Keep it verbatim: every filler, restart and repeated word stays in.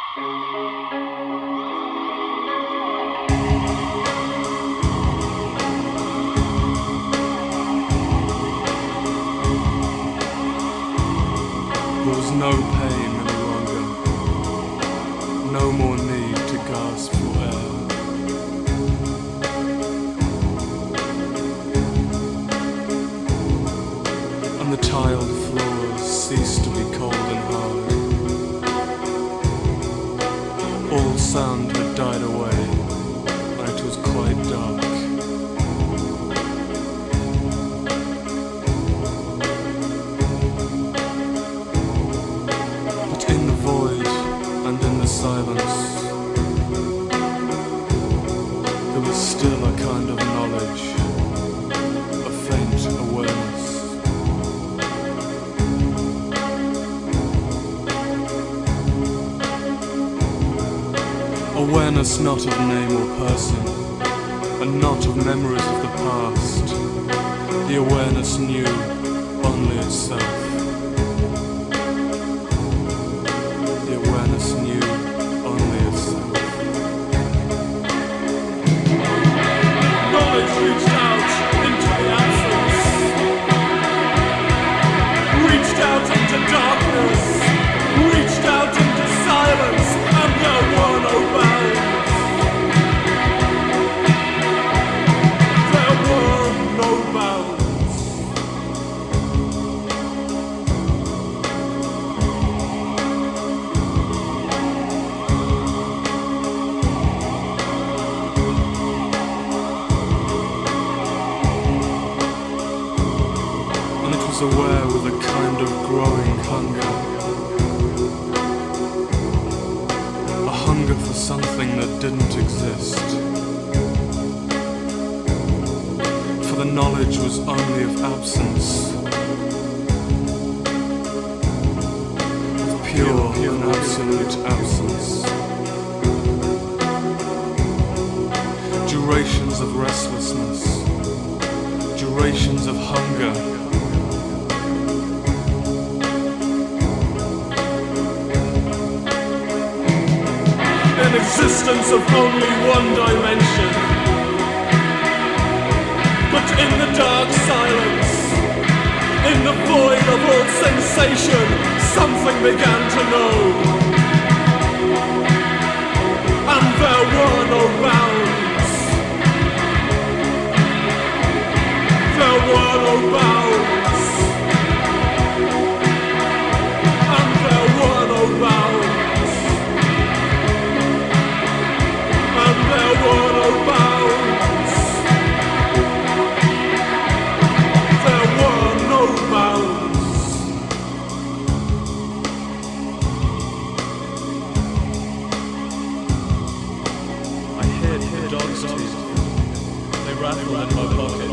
There was no pain any longer, no more need to gasp for air. And the tiled floors ceased to be cold and hard. All sound had died away, and it was quite dark. Silence. There was still a kind of knowledge, a faint awareness. Awareness not of name or person, and not of memories of the past. The awareness knew only itself. The awareness knew only itself. Knowledge reached out into the absence, reached out into darkness, reached out into silence, and there were no bounds. There were no bounds. Aware with a kind of growing hunger, a hunger for something that didn't exist, for the knowledge was only of absence, of pure and absolute absence, durations of restlessness, durations of hunger. An existence of only one dimension, but in the dark silence, in the void of all sensation, something began to know, and there were no bounds. There were no bounds, and there were no bounds. There were no bounds. There were no bounds. I hid the dog's teeth. They rattled in my pocket.